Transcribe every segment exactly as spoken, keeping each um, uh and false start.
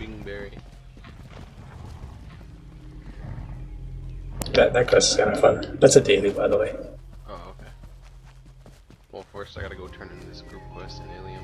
Sleeping Berry. That that quest is kind of fun. That's a daily, by the way. Oh, okay. Well, first I gotta go turn in this group quest in Ilium.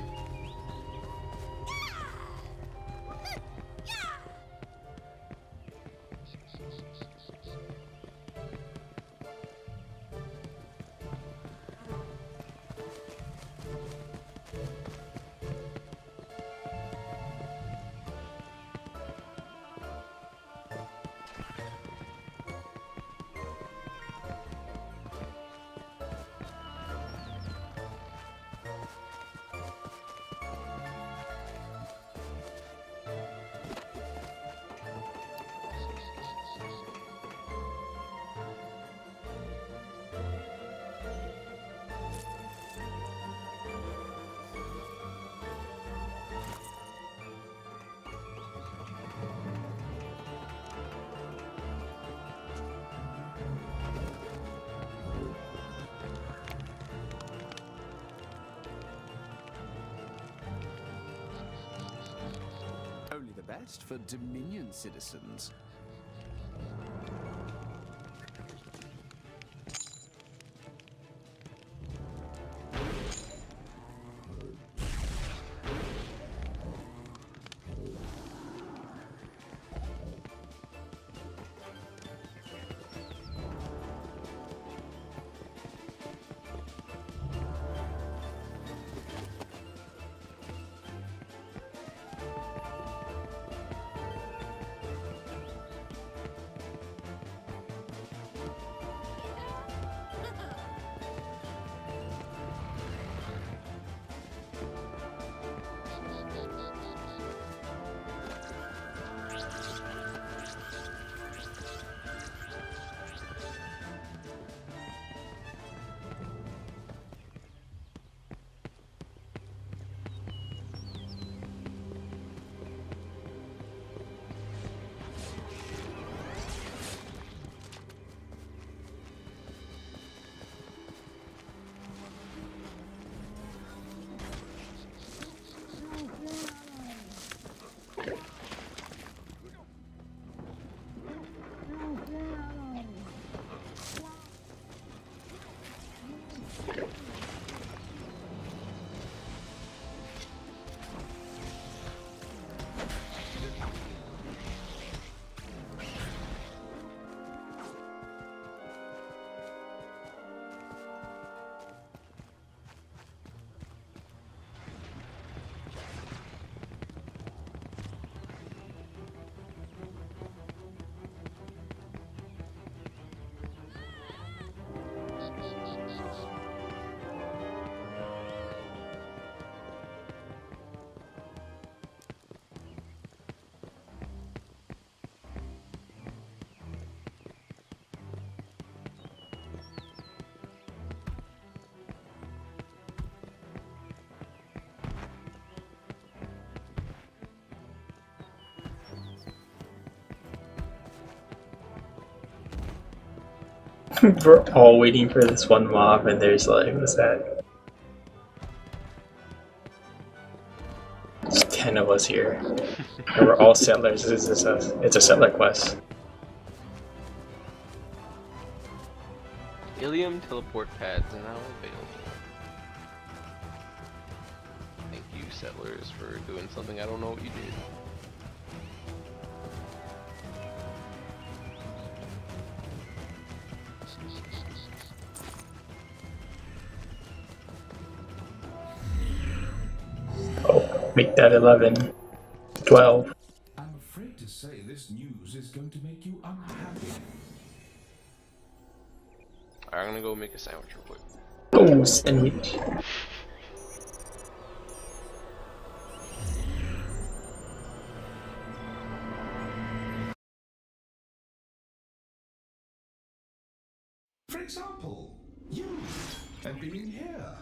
Only the best for Dominion citizens. We're all waiting for this one mob, and there's like, what's that? There's ten of us here, and we're all settlers. This is a, it's a settler quest. Ilium teleport pads are now available. Thank you, settlers, for doing something I don't know what you did. Oh, make that eleven. twelve. I'm afraid to say this news is going to make you unhappy. Alright, I'm gonna go make a sandwich real quick. Oh, sandwich. For example, you and being here.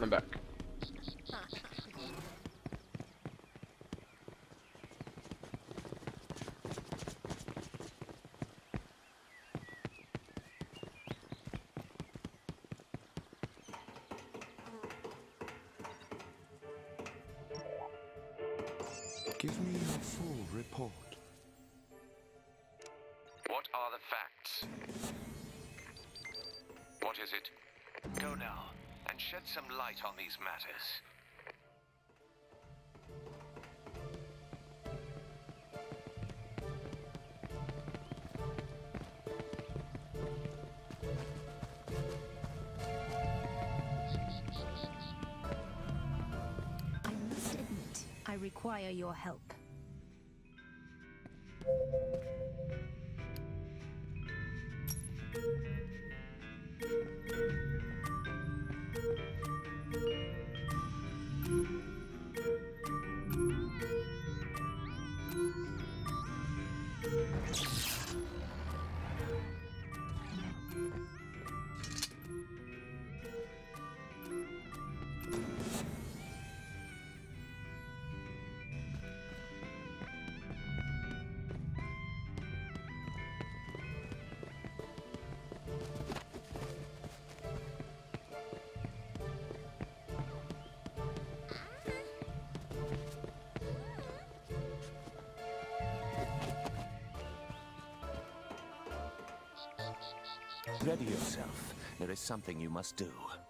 I'm back. Give me your full report. What are the facts? What is it? Go now, and shed some light on these matters. I must admit, I require your help. Ready yourself. There is something you must do.